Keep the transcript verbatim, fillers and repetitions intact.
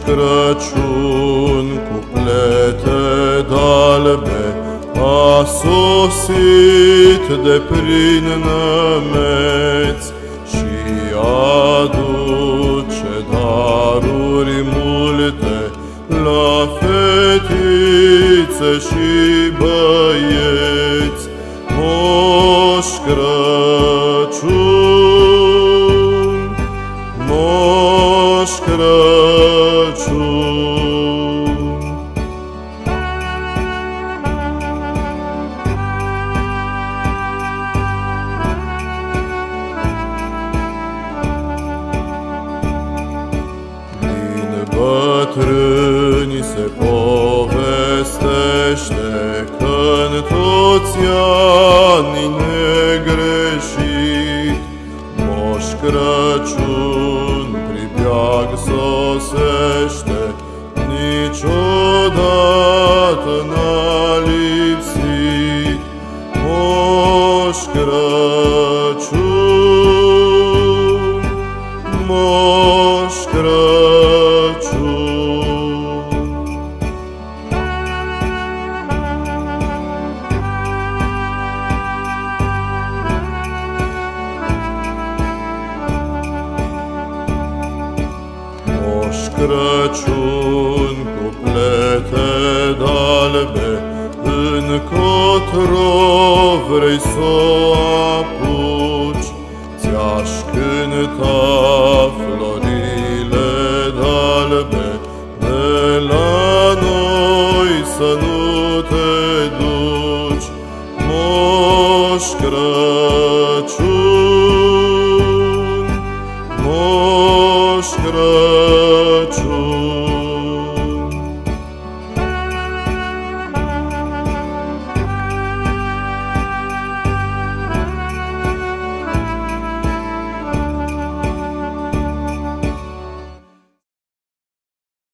Crăciun cu plete d'albe a sosit de prin nămeți și aduce daruri multe la fetițe și băieți. Moș Crăciun, Moș Crăciun. Din bătrâni se povestește că-n toți ani negreșit Moș Crăciun pribeag sosește, niciodată n-a lipsit. Moș Crăciun, Moș Crăciun. Moș Crăciun cu plete d'albe, încotro vrei s-o apuci, ți-aș cânta florile d'albe, de la noi să nu te duci. Moș Crăciun, Moș Crăciun.